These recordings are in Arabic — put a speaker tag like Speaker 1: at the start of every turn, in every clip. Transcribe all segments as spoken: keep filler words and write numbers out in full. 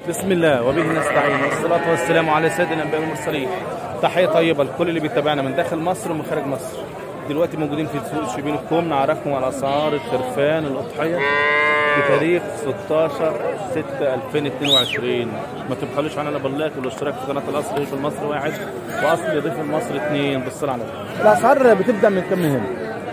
Speaker 1: بسم الله وبه نستعين والصلاة والسلام على سيدنا الأنبياء والمرسلين. تحية طيبة لكل اللي بيتابعنا من داخل مصر ومن خارج مصر. دلوقتي موجودين في سوق شبين الكوم، نعرفكم على أسعار الخرفان الأضحية بتاريخ ستاشر ستة ألفين واثنين وعشرين. ما تبخلوش عننا باللايك والاشتراك في قناة الأصل ريف المصري واحد وأصل ريف المصري اثنين. بالصلاة على النبي. الأسعار بتبدأ من كم هنا؟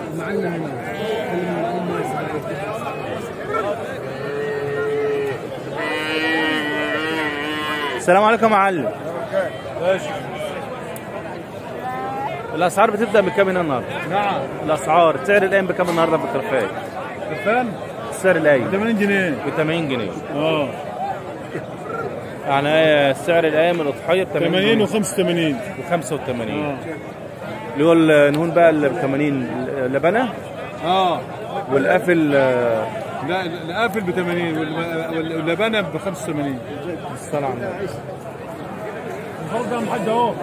Speaker 1: السلام عليكم يا معلم.
Speaker 2: ماشي.
Speaker 1: الاسعار بتبدا بكام هنا النهارده؟
Speaker 2: نعم.
Speaker 1: الاسعار سعر الايام بكام النهارده في الخرفان؟
Speaker 2: خرفان؟
Speaker 1: السعر الايام
Speaker 2: ب ثمانين جنيه.
Speaker 1: ب ثمانين جنيه.
Speaker 2: اه.
Speaker 1: يعني سعر الايام الاضحيه ب
Speaker 2: ثمانين و85
Speaker 1: و خمسة وثمانين.
Speaker 2: اه.
Speaker 1: اللي هو النهون بقى اللي ب ثمانين لبنه؟
Speaker 2: اه.
Speaker 1: والقافل
Speaker 2: لا القافل ب ثمانين واللبنه ب خمسة وثمانين.
Speaker 1: الصلاة على النبي.
Speaker 2: الفرق ده حد اهو.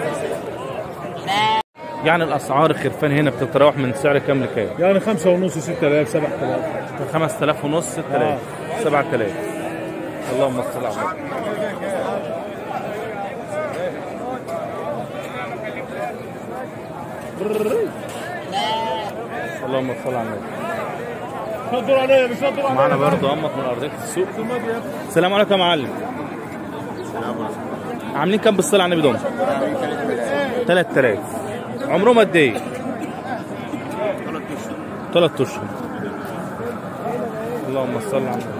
Speaker 1: يعني الاسعار الخرفان هنا بتتراوح من سعر كام لكام؟
Speaker 2: يعني خمسة ونص ستة آلاف سبعة آلاف.
Speaker 1: خمسة آلاف ونص ستة آلاف سبعة آلاف. اللهم صل على النبي. اللهم صل على النبي.
Speaker 2: صدروا عليا بيصدروا عليا.
Speaker 1: معانا برضه امك من ارضيه السوق. السلام عليكم يا معلم. عاملين كام بالصلاه على النبي دول؟ ثلاثة آلاف. عمرهم قد ايه؟ ثلاث اشهر. اللهم صل على النبي.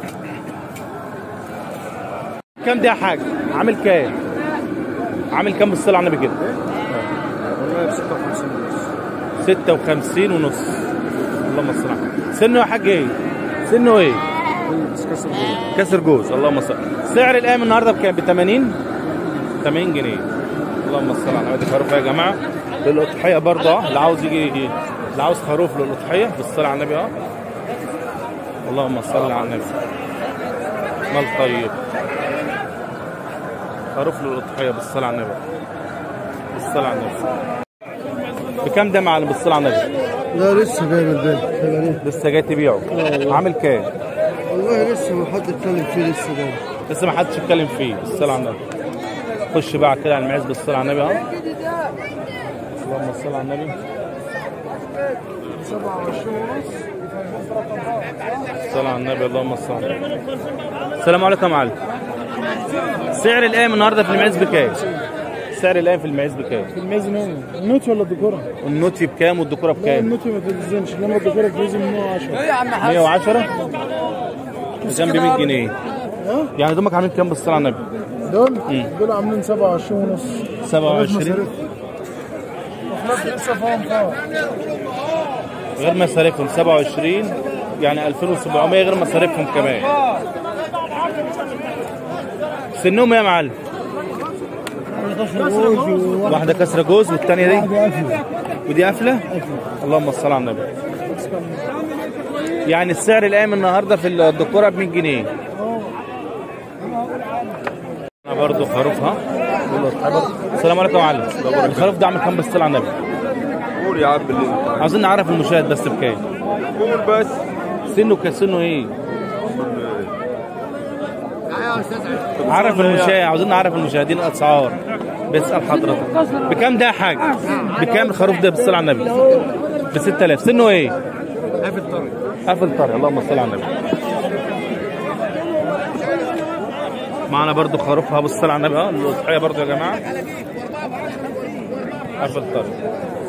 Speaker 1: كام ده يا حاج؟ عامل كام؟ عامل كام بالصلاه على النبي كده؟
Speaker 2: والله ب ستة وخمسين ونص.
Speaker 1: ستة وخمسين ونص. اللهم صل على النبي. سنه يا حاج ايه؟ سنه ايه؟
Speaker 2: كسر جوز.
Speaker 1: كسر جوز. اللهم صل. سعر الايام النهارده بكام؟ ب ثمانين؟ ثمانين جنيه. اللهم صل على النبي. خروف يا جماعه للاضحيه برضه، اللي عاوز يجي يجي اللي عاوز خروف للاضحيه بالصلاه على النبي. اه اللهم صل على النبي. مال طيب. خروف للاضحيه بالصلاه على النبي. بالصلاه على النبي. بكام ده يا معلم بالصلاه على النبي؟
Speaker 3: لا لسه جاي من البيت.
Speaker 1: لسه جاي تبيعه؟ عامل كام؟
Speaker 3: والله لسه ما حد اتكلم فيه، لسه جاي.
Speaker 1: لسه ما حدش اتكلم فيه بالصلاه على النبي. خش بقى كده على المعز بالصلاه على النبي. اه اللهم صل على النبي.
Speaker 3: سبعة وعشرين ونص.
Speaker 1: الصلاه على النبي. اللهم صل على النبي. السلام عليكم يا معلم. سعر الايام النهارده في المعز بكام؟ سعر الايام في المعز بكام؟
Speaker 3: في الميزان النوتي ولا الدكوره؟
Speaker 1: النوتي بكام والدكوره
Speaker 3: لا
Speaker 1: بكام؟
Speaker 3: النوتي ما تلزمش، انما الدكوره بتلزم مية وعشرة.
Speaker 1: مية وعشرة؟ جنب مية جنيه. يعني دمك عاملين كام بالصلاه على النبي؟
Speaker 3: دول؟ دول عاملين سبعة وعشرين ونص.
Speaker 1: سبعة وعشرين
Speaker 3: وخلاص لسه فاهم فاهم.
Speaker 1: غير مصاريفهم سبعة وعشرين، يعني ألفين وسبعمية غير مصاريفهم كمان. سنهم يا معلم؟ واحدة كسرة جوز والثانية دي؟ ودي قافلة؟ اللهم صل على النبي. يعني السعر الأيام النهارده في الدكورة ب مية جنيه. أنا برضه خروفها. السلام عليكم يا معلم. الخروف ده عامل كام بالصلاة على النبي؟
Speaker 2: قول يا عم اللي
Speaker 1: عاوزين نعرف المشاهد بس بكام؟
Speaker 2: قول بس.
Speaker 1: سنه كسنه ايه؟ عرف المشاهد، عاوزين نعرف المشاهدين الاسعار. بيسأل حضرتك بكام ده يا حاج؟ بكام الخروف ده بالصلاة على النبي؟ ب ستة آلاف. سنه ايه؟
Speaker 2: قافل طري.
Speaker 1: قافل طري. اللهم صل على النبي. معنا برضو خروفها بالصلاة على النبي. اه الاضحية برضو يا جماعة قافل طري.